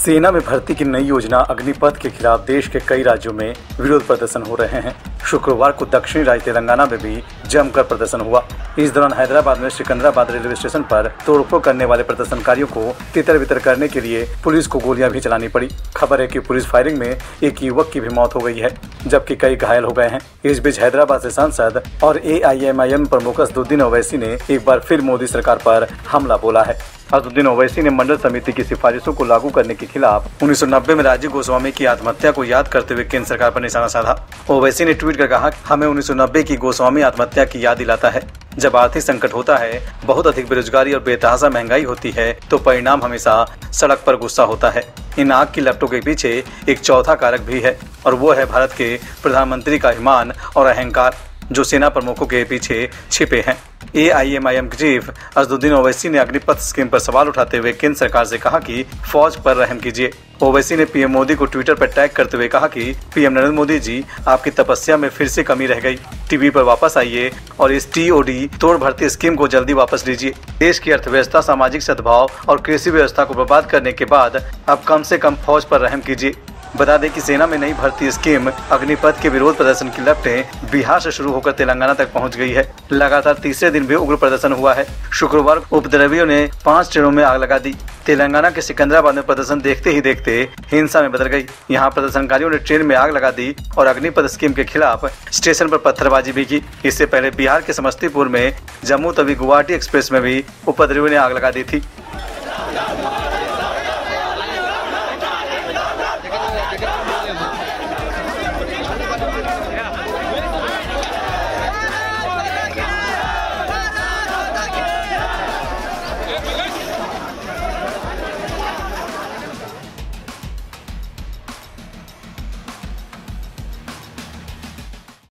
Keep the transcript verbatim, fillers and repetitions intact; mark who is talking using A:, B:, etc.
A: सेना में भर्ती की नई योजना अग्निपथ के खिलाफ देश के कई राज्यों में विरोध प्रदर्शन हो रहे हैं। शुक्रवार को दक्षिणी राज्य तेलंगाना में भी जमकर प्रदर्शन हुआ। इस दौरान हैदराबाद में सिकंदराबाद रेलवे स्टेशन पर तोड़फोड़ करने वाले प्रदर्शनकारियों को तितर बितर करने के लिए पुलिस को गोलियां भी चलानी पड़ी। खबर है कि पुलिस फायरिंग में एक युवक की भी मौत हो गई है, जबकि कई घायल हो गए हैं। इस बीच हैदराबाद से सांसद और ए आई एम आई एम प्रमुख असदुद्दीन ओवैसी ने एक बार फिर मोदी सरकार पर हमला बोला है। असदुद्दीन ओवैसी ने मंडल समिति की सिफारिशों को लागू करने के खिलाफ उन्नीस सौ नब्बे में राजीव गोस्वामी की आत्महत्या को याद करते हुए केंद्र सरकार पर निशाना साधा। ओवैसी ने ट्वीट कर कहा, हमें उन्नीस सौ नब्बे की गोस्वामी आत्महत्या की याद दिलाता है। जब आर्थिक संकट होता है, बहुत अधिक बेरोजगारी और बेतहाशा महंगाई होती है, तो परिणाम हमेशा सड़क पर गुस्सा होता है। इन आग की लपटों के पीछे एक चौथा कारक भी है, और वो है भारत के प्रधानमंत्री का अभिमान और अहंकार, जो सेना प्रमुखों के पीछे छिपे हैं। A I M I M के चीफ असदुद्दीन ओवैसी ने अग्निपथ स्कीम पर सवाल उठाते हुए केंद्र सरकार से कहा कि फौज पर रहम कीजिए। ओवैसी ने पीएम मोदी को ट्विटर पर टैग करते हुए कहा कि पीएम नरेंद्र मोदी जी, आपकी तपस्या में फिर से कमी रह गई। टीवी पर वापस आइए और इस टी ओ डी तोड़ भर्ती स्कीम को जल्दी वापस लीजिए। देश की अर्थव्यवस्था, सामाजिक सद्भाव और कृषि व्यवस्था को बर्बाद करने के बाद अब कम से कम फौज पर रहम कीजिए। बता दें कि सेना में नई भर्ती स्कीम अग्निपथ के विरोध प्रदर्शन की लपटें बिहार से शुरू होकर तेलंगाना तक पहुंच गई है। लगातार तीसरे दिन भी उग्र प्रदर्शन हुआ है। शुक्रवार उपद्रवियों ने पांच ट्रेनों में आग लगा दी। तेलंगाना के सिकंदराबाद में प्रदर्शन देखते ही देखते हिंसा में बदल गई। यहाँ प्रदर्शनकारियों ने ट्रेन में आग लगा दी और अग्निपथ स्कीम के खिलाफ स्टेशन पर पत्थरबाजी भी की। इससे पहले बिहार के समस्तीपुर में जम्मू तवी गुवाहाटी एक्सप्रेस में भी उपद्रवियों ने आग लगा दी थी।